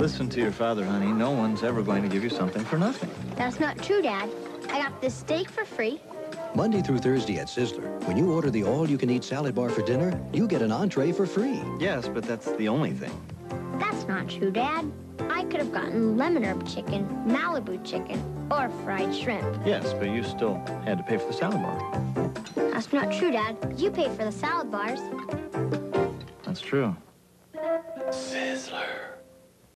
Listen to your father, honey. No one's ever going to give you something for nothing. That's not true, Dad. I got this steak for free. Monday through Thursday at Sizzler, when you order the all-you-can-eat salad bar for dinner, you get an entree for free. Yes, but that's the only thing. That's not true, Dad. I could have gotten lemon herb chicken, Malibu chicken, or fried shrimp. Yes, but you still had to pay for the salad bar. That's not true, Dad. You paid for the salad bars. That's true.